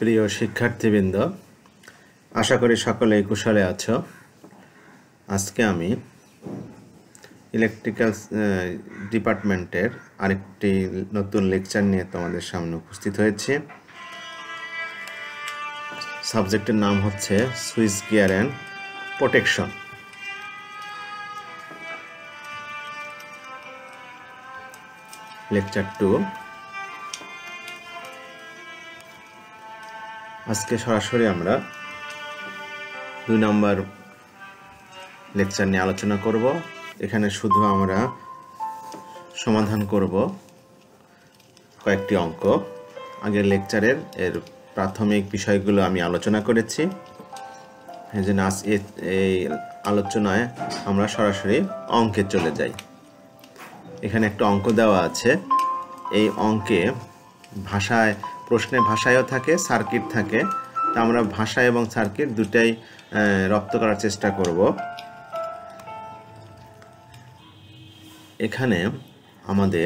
প্রিয় শিক্ষার্থীবৃন্দ, আশা করি সকলেই কুশলে আছো। আজকে আমি ইলেকট্রিক্যাল ডিপার্টমেন্টের আরেকটি নতুন লেকচার নিয়ে তোমাদের সামনে উপস্থিত হয়েছি। সাবজেক্টের নাম হচ্ছে switch gear and protection. Lecture 2। আজকে সরাসরি আমরা 2 নম্বর লেকচার নিয়ে আলোচনা করব। এখানে শুধু আমরা সমাধান করব কয়েকটি অঙ্ক। আগের লেকচারের এর প্রাথমিক বিষয়গুলো আমি আলোচনা করেছি, এই জন্য এই আলোচনায় আমরা সরাসরি অঙ্কে চলে যাই। এখানে একটা অঙ্ক দেওয়া আছে। এই অঙ্কে প্রশ্নে ভাষায়ও থাকে, সার্কিট থাকে। তা আমরা ভাষা এবং সার্কিট দুটাই রপ্ত করার চেষ্টা করব। এখানে আমাদের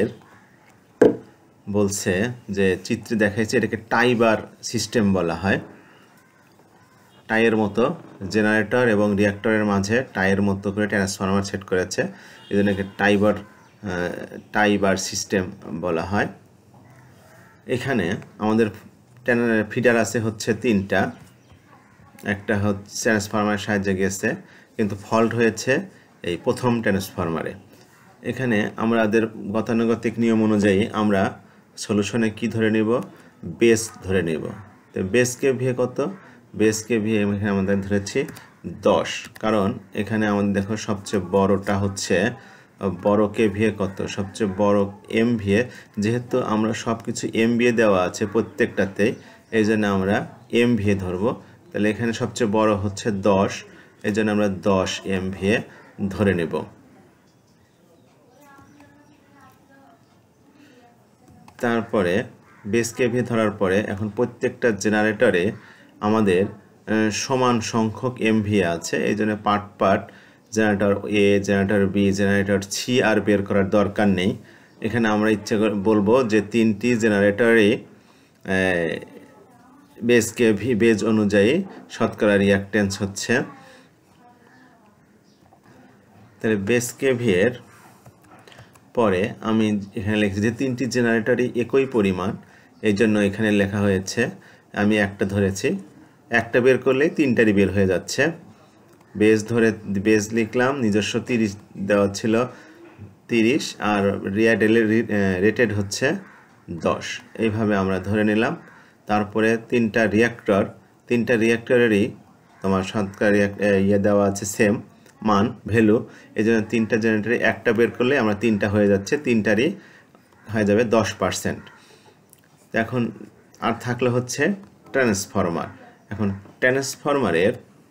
বলছে যে চিত্রে দেখাইছে এটাকে টাই বার সিস্টেম বলা হয়। টাইয়ের মতো জেনারেটর এবং রিঅ্যাক্টরের মাঝে টাইয়ের মতো করে ট্রান্সফরমার সেট করেছে, এই জন্য একে টাই বার সিস্টেম বলা হয়। এখানে আমাদের ফিডার আছে হচ্ছে 3টা। একটা হচ্ছে ট্রান্সফরমারের সাহায্যে গেছে, কিন্তু ফল্ট হয়েছে এই প্রথম ট্রান্সফরমারে। এখানে আমাদের গতানুগতিক নিয়ম অনুযায়ী আমরা সলিউশনে কি ধরে নিব? বেস ধরে নিব। তো বেস কেভিএ কত? বেস কেভিএ এখানে আমাদের ধরেছি 10, কারণ এখানে আমাদের দেখো সবচেয়ে বড়টা হচ্ছে বড় কেভিএ কত? সবচেয়ে বড় এমভিএ। যেহেতু আমরা সব কিছু এমভিএ দেওয়া আছে প্রত্যেকটাতেই, এই জন্য আমরা এমভিএ ধরবো। তাহলে এখানে সবচেয়ে বড় হচ্ছে 10, এই জন্য আমরা 10 এমভিএ ধরে নেব। তারপরে বেস কেভিএ ধরার পরে এখন প্রত্যেকটা জেনারেটরে আমাদের সমান সংখ্যক এমভিএ আছে, এই জন্য part generator A, generator B, generator C আর বের করার দরকার নেই। এখানে আমরা ইচ্ছে করে বলবো যে 3টি জেনারেটরে বেজ অনুযায়ী শতকরা রিঅ্যাক্টেন্স হচ্ছে। তাহলে বেস কেভিএর পরে আমি এখানে লিখছি যে 3টি জেনারেটরই একই পরিমাণ, এই জন্য এখানে লেখা হয়েছে আমি একটা ধরেছি। একটা বের করলে 3টারই বের হয়ে যাচ্ছে। বেজ লিখলাম, নিজস্ব 30 দেওয়া ছিল 30, আর রেটেড হচ্ছে 10। এইভাবে আমরা ধরে নিলাম। তারপরে 3টা রিঅ্যাক্টরেরই তোমার শতকরা দেওয়া আছে সেম মান, ভ্যালু। এই জন্য 3টা জেনারেটরে একটা বের করলে আমরা 3টা হয়ে যাচ্ছে, 3টারই হয়ে যাবে 10%। এখন আর থাকলে হচ্ছে ট্রান্সফরমার। এখন ট্রান্সফরমারের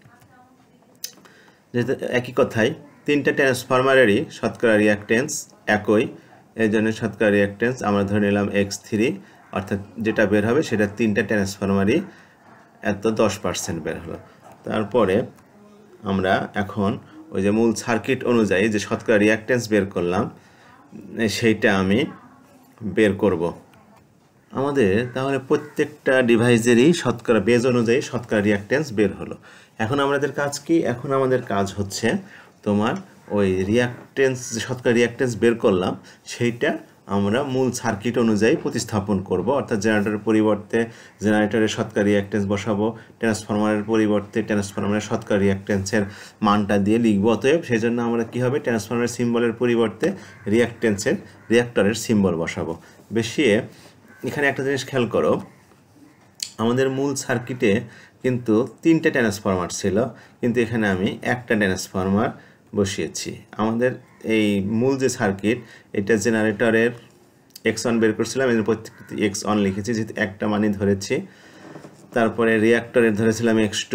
যেহেতু একই কথাই, 3টা ট্রান্সফরমারেরই শতকরা রিঅ্যাক্টেন্স একই, এই জন্য শতকরা রিঅ্যাক্টেন্স আমরা ধরে নিলাম x3, অর্থাৎ যেটা বের হবে সেটা 3টা ট্রান্সফরমারই এত 10% বের হলো। তারপরে আমরা এখন ওই যে মূল সার্কিট অনুযায়ী যে শতকরা রিঅ্যাক্টেন্স বের করলাম সেইটা আমি বের করব। আমাদের তাহলে প্রত্যেকটা ডিভাইসেরই শতকরা বেজ অনুযায়ী শতকরা রিঅ্যাক্টেন্স বের হলো। এখন আমাদের কাজ কি? এখন আমাদের কাজ হচ্ছে তোমার ওই রিঅ্যাক্টেন্স, শতকরা রিঅ্যাক্টেন্স বের করলাম সেইটা আমরা মূল সার্কিট অনুযায়ী প্রতিস্থাপন করব। অর্থাৎ জেনারেটরের পরিবর্তে জেনারেটরের শতকরা রিঅ্যাক্টেন্স বসাবো, ট্রান্সফরমারের পরিবর্তে ট্রান্সফরমারের শতকরা রিঅ্যাক্টেন্সের মানটা দিয়ে লিখবো। অতএব সেই জন্য আমরা কী হবে, ট্রান্সফরমারের সিম্বলের পরিবর্তে রিঅ্যাক্টরের সিম্বল বসাবো। এখানে একটা জিনিস খেয়াল করো, আমাদের মূল সার্কিটে কিন্তু 3টে ট্রান্সফরমার ছিল, কিন্তু এখানে আমি একটা ট্রান্সফরমার বসিয়েছি। আমাদের এই মূল যে সার্কিট, এটা জেনারেটরের x1 বের করছিলাম, এর প্রত্যেকটি x1 লিখেছি যেহেতু একটা মানই ধরেছি। তারপরে রিঅ্যাক্টরের ধরেছিলাম x2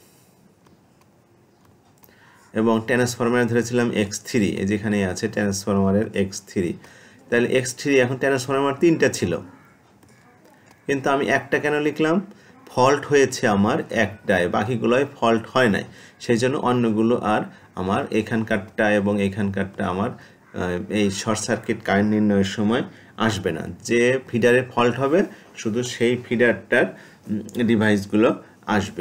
এবং ট্রান্সফরমারে ধরেছিলাম x3। এই যেখানে আছে ট্রান্সফরমারের x3। তাহলে x3 এখন ট্রান্সফরমার 3টা ছিল, কিন্তু আমি একটা কেন লিখলাম? ফল্ট হয়েছে আমার একটায়, বাকিগুলোয় ফল্ট হয় নাই, সেই জন্য অন্যগুলো আর আমার এখানকারটা এবং এখানকারটা আমার এই শর্ট সার্কিট কারেন্ট নির্ণয়ের সময় আসবে না। যে ফিডারে ফল্ট হবে শুধু সেই ফিডারটার ডিভাইসগুলো আসবে।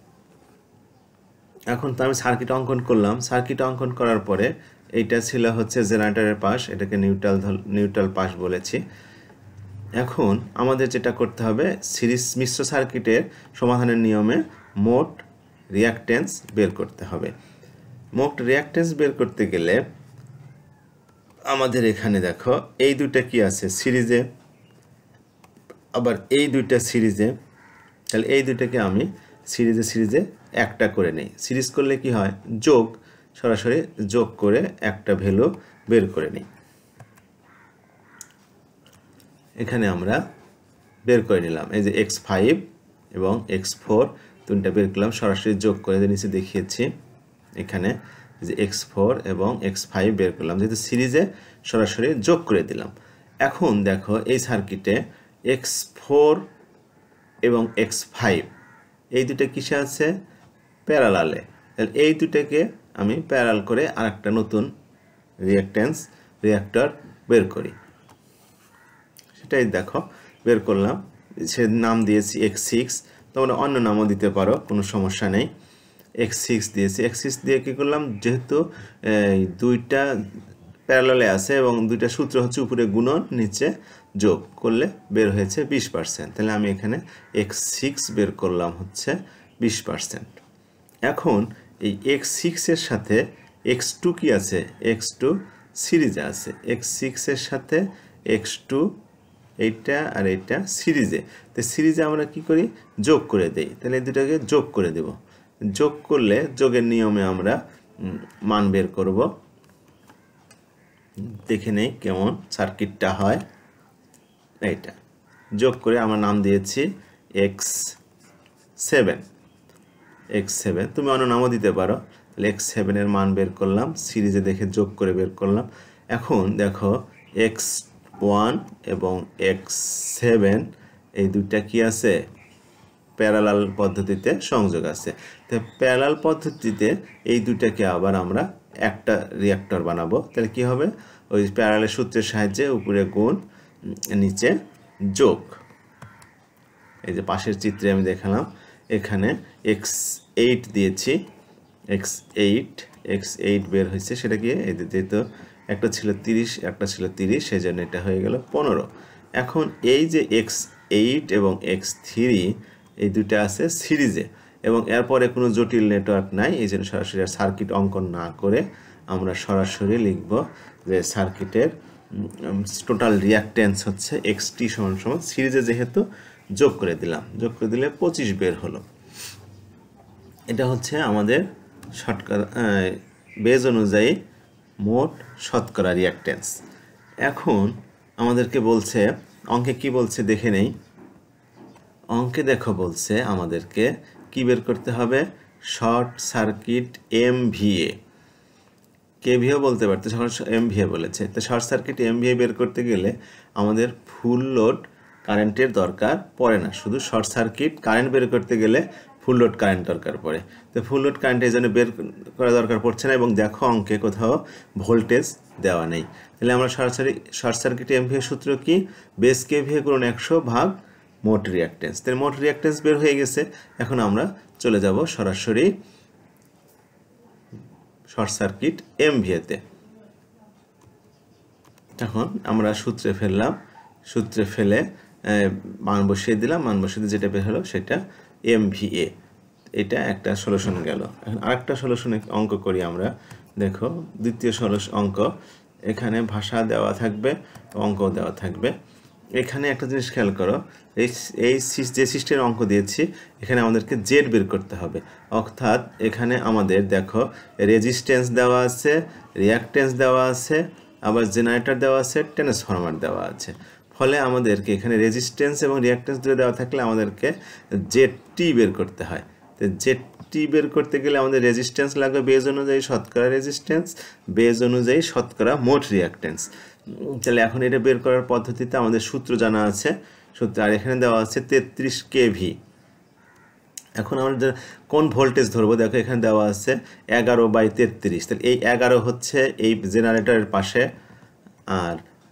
এখন তো আমি সার্কিট অঙ্কন করলাম। সার্কিট অঙ্কন করার পরে এইটা ছিল হচ্ছে জেনারেটরের পাশ, এটাকে নিউট্রাল পাশ বলেছি। এখন আমাদের যেটা করতে হবে, সিরিজ মিশ্র সার্কিটের সমাধানের নিয়মে মোট রিঅ্যাকট্যান্স বের করতে হবে। মোট রিঅ্যাকট্যান্স বের করতে গেলে আমাদের এখানে দেখো এই দুইটা কি আছে সিরিজে, আবার এই দুইটা সিরিজে, তাহলে এই দুইটাকে আমি সিরিজে একটা করে নেই। সিরিজ করলে কি হয়, যোগ, সরাসরি যোগ করে একটা ভ্যালু বের করে নিই। এখানে আমরা বের করে নিলাম, এই যে x5 এবং x4 তিনটা বের করলাম, সরাসরি যোগ করে নিচে দেখিয়েছি। এখানে যে x4 এবং x5 বের করলাম, যেহেতু সিরিজে সরাসরি যোগ করে দিলাম। এখন দেখো এই সার্কিটে x4 এবং x5 এই দুটো কিসে আছে, প্যারালালে। এই দুটাকে আমি প্যারাল করে আরেকটা নতুন রিঅ্যাক্টর বের করি। সেটাই দেখো বের করলাম, সে নাম দিয়েছি x6, তোমরা অন্য নামও দিতে পারো, কোনো সমস্যা নেই। x6 দিয়েছি। x6 দিয়ে কী করলাম, যেহেতু দুইটা প্যারালালে আছে এবং দুইটা সূত্র হচ্ছে উপরে গুণন নিচে যোগ করলে বের হয়েছে 20%, তাহলে আমি এখানে x6 বের করলাম হচ্ছে 20%। এখন এই x6 এর সাথে x2 কি আছে, x2 সিরিজে আছে, x6 এর সাথে x2 এইটা আর এইটা সিরিজে, তো সিরিজে আমরা কি করি, যোগ করে দেই। তাহলে এই দুটাকে যোগ করে দেব, যোগ করলে যোগের নিয়মে আমরা মান বের করব। দেখে নেই কেমন সার্কিটটা হয়। এইটা যোগ করে আমরা নাম দিয়েছি x7, তুমি অন্য নামও দিতে পারো। তাহলে x7 এর মান বের করলাম, সিরিজে দেখে যোগ করে বের করলাম। এখন দেখো x1 এবং x7 এই দুইটা কি আছে, প্যারালাল পদ্ধতিতে সংযোগ আছে। তো প্যারালাল পদ্ধতিতে এই দুইটাকে আবার আমরা একটা রিঅ্যাক্টর বানাবো। তাহলে কি হবে, ওই প্যারালাল সূত্রের সাহায্যে উপরে গুণ নিচে যোগ। এই যে পাশের চিত্রে আমি দেখালাম, এখানে x8 দিয়েছি, x8 বের হয়েছে। সেটা কি, এই যেহেতু একটা ছিল 30 একটা ছিল 30, সেই জন্য এটা হয়ে গেল 15। এখন এই যে x8 এবং x3 এই দুইটা আছে সিরিজে এবং এরপরে কোনো জটিল নেটওয়ার্ক নাই, এই জন্য সরাসরি সার্কিট অঙ্কন না করে আমরা সরাসরি লিখব যে সার্কিটের টোটাল রিঅ্যাকট্যান্স হচ্ছে xt সমান সিরিজে যেহেতু যোগ করে দিলাম, যোগ করে দিলে 25 বের হলো। এটা হচ্ছে আমাদের শতকরা বেজ অনুযায়ী মোট শতকরা রিঅ্যাকট্যান্স। এখন আমাদেরকে বলছে, অঙ্কে কি বলছে দেখে নেই। অঙ্কে দেখো বলছে আমাদেরকে কি বের করতে হবে, শর্ট সার্কিট MVA, কেভিও বলতে পারতো, MVA বলেছে। তো শর্ট সার্কিট MVA বের করতে গেলে আমাদের ফুল লোড কারেন্টের দরকার পড়ে না, শুধু শর্ট সার্কিট কারেন্ট বের করতে গেলে ফুল লোড কারেন্ট দরকার পড়ে। তো ফুল লোড কারেন্ট এই জন্য বের করা দরকার পড়ছে না, এবং দেখো অঙ্কে কোথাও ভোল্টেজ দেওয়া নেই। তাহলে আমরা সরাসরি শর্ট সার্কিট MVA সূত্র কি, বেস KVA গুণন 100 ভাগ মোট রিঅ্যাকট্যান্স। তাহলে মোট রিঅ্যাকট্যান্স বের হয়ে গেছে। এখন আমরা চলে যাব সরাসরি শর্ট সার্কিট MVA-তে। এখন আমরা সূত্রে ফেললাম, সূত্রে ফেলে মান বসিয়ে দিলাম, মান বসিয়ে দিয়ে যেটা বের হলো সেটা MVA। এটা একটা সলিউশন গেল। এখন আরেকটা সলিউশনে অঙ্ক করি আমরা। দেখো দ্বিতীয় অঙ্ক, এখানে ভাষা দেওয়া থাকবে, অঙ্ক দেওয়া থাকবে। এখানে একটা জিনিস খেয়াল করো, এই যে সিস্টেমের অঙ্ক দিয়েছি এখানে আমাদেরকে জেড বের করতে হবে। অর্থাৎ এখানে আমাদের দেখো রেজিস্ট্যান্স দেওয়া আছে, রিঅ্যাকট্যান্স দেওয়া আছে, আবার জেনারেটর দেওয়া আছে, ট্রান্সফরমার দেওয়া আছে। ফলে আমাদেরকে এখানে রেজিস্ট্যান্স এবং রিঅ্যাকট্যান্স দুটো দেওয়া থাকলে আমাদেরকে জেডটি বের করতে হয়। তো জেডটি বের করতে গেলে আমাদের রেজিস্ট্যান্স লাগবে বেজ অনুযায়ী শতকরা রেজিস্ট্যান্স, বেজ অনুযায়ী শতকরা মোট রিঅ্যাকট্যান্স। তাহলে এখন এটা বের করার পদ্ধতিতে আমাদের সূত্র জানা আছে, সূত্র আর এখানে দেওয়া আছে 33 kV। এখন আমরা কোন ভোল্টেজ ধরবো, দেখো এখানে দেওয়া আছে 11/33। তাহলে এই 11 হচ্ছে এই জেনারেটরের পাশে, আর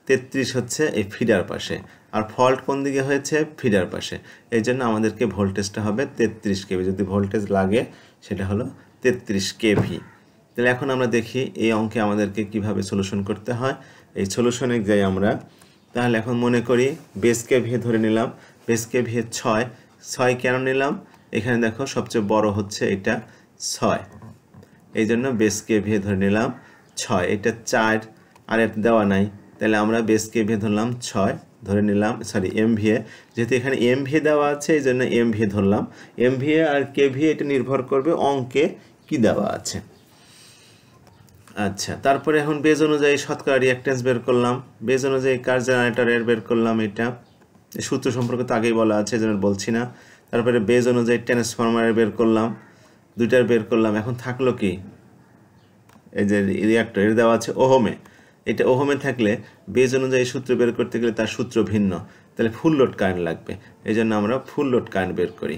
33 হচ্ছে এই ফিডার পাশে, আর ফল্ট কোন দিকে হয়েছে? ফিডার পাশে। এই জন্য আমাদেরকে ভোল্টেজটা হবে 33 কেভি। যদি ভোল্টেজ লাগে সেটা হলো 33 কেভি। তাহলে এখন আমরা দেখি এই অঙ্কে আমাদেরকে কিভাবে সলিউশন করতে হয়। এই সলিউশনে যাই আমরা। তাহলে এখন মনে করি বেস কেভি ধরে নিলাম। বেস কেভি 6 কেন নিলাম? এখানে দেখো সবচেয়ে বড় হচ্ছে এটা 6, এই জন্য বেস কেভি ধরে নিলাম 6। এটা 4 আর এটা দেওয়া নাই, তাহলে আমরা বেস কেভি ধরলাম 6 ধরে নিলাম, সরি এমভিএ, যেহেতু এখানে এমভিএ দেওয়া আছে এই জন্য এমভিএ ধরলাম। এমভিএ আর কেভি এটা নির্ভর করবে অঙ্কে কি দেওয়া আছে। আচ্ছা, তারপরে এখন বেজ অনুযায়ী শতকরা রিঅ্যাকট্যান্স বের করলাম। বেজ অনুযায়ী কার জেনারেটরের বের করলাম, এটা সূত্র সম্পর্কে তো আগেই বলা আছে, এই জন্য বলছি না। তারপরে বেজ অনুযায়ী ট্রান্সফরমারের বের করলাম, দুইটার বের করলাম। এখন থাকলো কি, এই যে রিঅ্যাক্টর এর দেওয়া আছে ওহমে। এটা ওহমে থাকলে বেজ অনুযায়ী সূত্র বের করতে গেলে তার সূত্র ভিন্ন, তাহলে ফুল লোড কারেন্ট লাগবে। এই জন্য আমরা ফুল লোড কারেন্ট বের করি।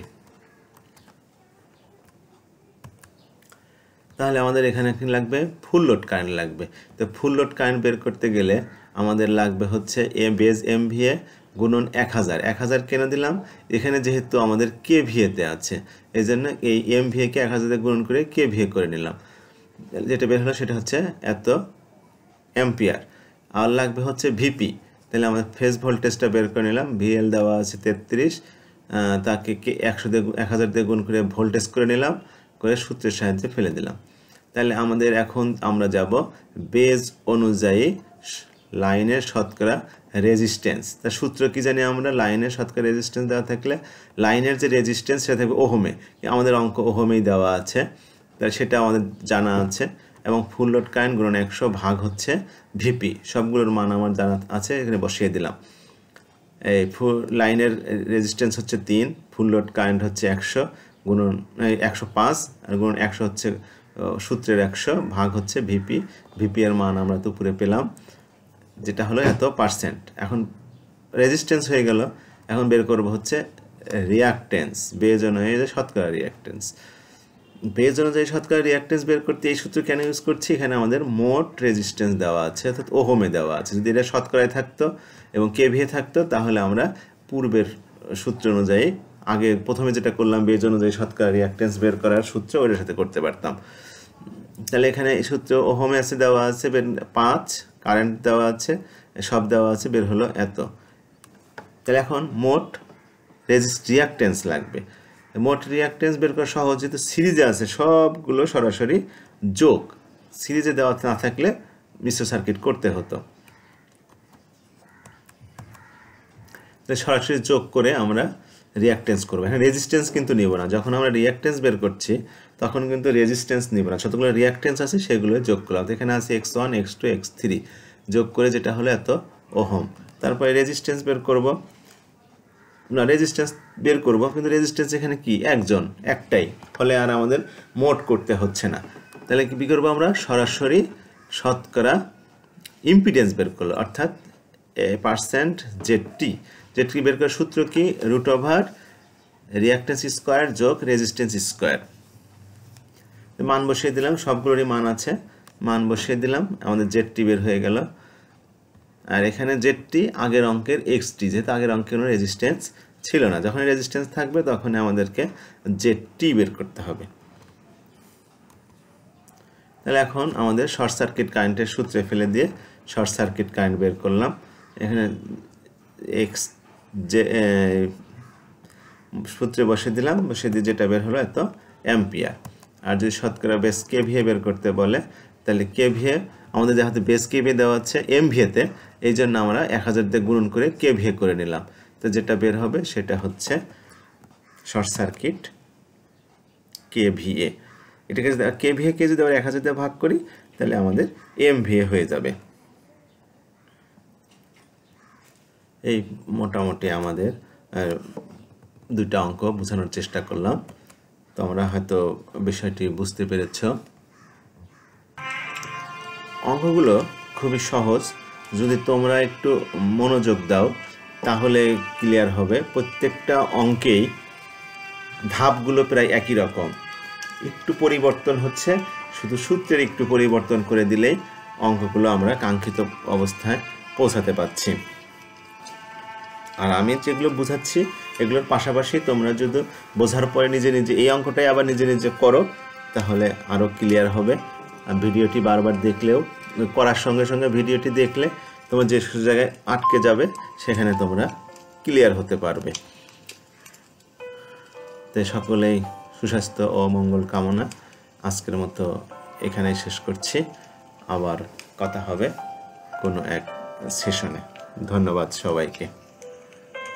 তাহলে আমাদের এখানে কি লাগবে? ফুল লোড কারেন্ট লাগবে। তো ফুল লোড কারেন্ট বের করতে গেলে আমাদের লাগবে হচ্ছে বেজ এমভিএ গুণন 1000। 1000 কেন দিলাম? এখানে যেহেতু আমাদের কেভিএতে আছে, এই জন্য এই এমভিএকে 1000 দিয়ে গুণন করে কেভিএ করে নিলাম। যেটা বের হলো সেটা হচ্ছে এত অ্যাম্পিয়ার। আর লাগবে হচ্ছে ভিপি। তাহলে আমাদের ফেজ ভোল্টেজটা বের করে নিলাম। ভিএল দেওয়া আছে 33, তাকে 1000 দিয়ে গুণ করে ভোল্টেজ করে নিলাম, করে সূত্রের সাহায্যে ফেলে দিলাম। তাহলে আমাদের এখন আমরা যাব বেজ অনুযায়ী লাইনের শতকরা রেজিস্ট্যান্স। তার সূত্র কি জানি আমরা? লাইনের শতকরা রেজিস্ট্যান্স দেওয়া থাকলে লাইনের যে রেজিস্ট্যান্স সেটা থাকবে ওহমে। আমাদের অঙ্ক ওহমেই দেওয়া আছে, তাহলে সেটা আমাদের জানা আছে। এবং ফুল লোড কারেন্ট গুণন 100 ভাগ হচ্ছে ভিপি, সবগুলোর মান আমার জানা আছে, এখানে বসিয়ে দিলাম। এই লাইনের রেজিস্ট্যান্স হচ্ছে 3, ফুল লোড কারেন্ট হচ্ছে 100 গুণন 105, আর গুণন 100 হচ্ছে সূত্রের 100 ভাগ হচ্ছে ভিপি। ভিপি এর মান আমরা তো উপরে পেলাম, যেটা হলো এত %। এখন রেজিস্ট্যান্স হয়ে গেল, এখন বের করব হচ্ছে রিঅ্যাকট্যান্স, বেজ অনুযায়ী শতকরা রিঅ্যাকট্যান্স। বেজ অনুযায়ী শতকরা রিঅ্যাকট্যান্স বের করতে এই সূত্র কেন ইউজ করছি? এখানে আমাদের মোট রেজিস্ট্যান্স দেওয়া আছে, অর্থাৎ ওহমে দেওয়া আছে। যদি এটা শতকরায় থাকতো এবং কেভিএ থাকতো তাহলে আমরা পূর্বের সূত্র অনুযায়ী আগে প্রথমে যেটা করলাম বেজ অনুযায়ী শতকরা রিঅ্যাকট্যান্স বের করার সূত্র ওটার সাথে করতে পারতাম। তাহলে এখানে এই সূত্র ওহমে আছে দেওয়া আছে 5, কারেন্ট দেওয়া আছে, সব দেওয়া আছে, বের হলো এত। তাহলে এখন মোট রিঅ্যাকট্যান্স লাগবে। মোট রিঅ্যাকট্যান্স বের করা সহজ, যেহেতু সিরিজে আছে সবগুলো সরাসরি যোগ। সিরিজে দেওয়া না থাকলে মিশ্র সার্কিট করতে হতো। সরাসরি যোগ করে আমরা রিঅ্যাকট্যান্স করবো। এখানে রেজিস্ট্যান্স কিন্তু নিব না। যখন আমরা রিঅ্যাকট্যান্স বের করছি তখন কিন্তু রেজিস্ট্যান্স নিব না, যতগুলো রিঅ্যাকট্যান্স আছে সেগুলো যোগ করলাম। এখানে আছে x1 x2 x3 যোগ করে যেটা হলো এত ওহম। তারপরে রেজিস্ট্যান্স বের করব, না রেজিস্ট্যান্স বের করব, কিন্তু রেজিস্ট্যান্স এখানে কি একটাই, ফলে আর আমাদের মোট করতে হচ্ছে না। তাহলে কি করবো আমরা? সরাসরি শতকরা ইম্পিডেন্স বের করলো, অর্থাৎ %ZT। যেটি বের করার সূত্র কি? √ওভার রিঅ্যাকট্যান্স স্কোয়ার যোগ রেজিস্ট্যান্স স্কোয়ার। মান বসিয়ে দিলাম, সবগুলোরই মান আছে, মান বসিয়ে দিলাম, আমাদের ZT বের হয়ে গেল। আর এখানে ZT আগের অঙ্কের XT, যেহেতু আগের অঙ্কের রেজিস্ট্যান্স ছিল না, যখন রেজিস্ট্যান্স থাকবে তখন আমাদেরকে ZT বের করতে হবে। তাহলে এখন আমাদের শর্ট সার্কিট কারেন্টের সূত্রে ফেলে দিয়ে শর্ট সার্কিট কারেন্ট বের করলাম। এখানে সূত্রে বসিয়ে দিলাম, বসিয়ে দিয়ে যেটা বের হলো এত অ্যাম্পিয়ার। আর যদি শতকরা বেস কেভিএ বের করতে বলে তাহলে কেভিএ আমাদের যেহেতু বেস কেভিএ দেওয়া আছে এমভিএতে, এই জন্য আমরা 1000 দিয়ে গুণন করে কেভিএ করে নিলাম। তো যেটা বের হবে সেটা হচ্ছে শর্ট সার্কিট কেভিএ। এটাকে কেভিএ কে যদি আমরা 1000 দিয়ে ভাগ করি তাহলে আমাদের এমভিএ হয়ে যাবে। এই মোটামুটি আমাদের দুইটা অঙ্ক বোঝানোর চেষ্টা করলাম। তোমরা হয়তো বিষয়টি বুঝতে পেরেছ। অঙ্কগুলো খুবই সহজ, যদি তোমরা একটু মনোযোগ দাও তাহলে ক্লিয়ার হবে। প্রত্যেকটা অঙ্কেই ধাপগুলো প্রায় একই রকম, একটু পরিবর্তন হচ্ছে, শুধু সূত্রের একটু পরিবর্তন করে দিলেই অঙ্কগুলো আমরা কাঙ্ক্ষিত অবস্থায় পৌঁছাতে পারছি। আর আমি যেগুলো বুঝাচ্ছি এগুলোর পাশাপাশি তোমরা যদি বোঝার পরে নিজে নিজে এই অঙ্কটাই আবার নিজে নিজে করো তাহলে আরও ক্লিয়ার হবে। আর ভিডিওটি বারবার দেখলেও করার সঙ্গে সঙ্গে ভিডিওটি দেখলে তোমার যে জায়গায় আটকে যাবে সেখানে তোমরা ক্লিয়ার হতে পারবে। তাই সকলেই সুস্বাস্থ্য ও মঙ্গল কামনা। আজকের মতো এখানেই শেষ করছি, আবার কথা হবে কোনো এক সেশনে। ধন্যবাদ সবাইকে।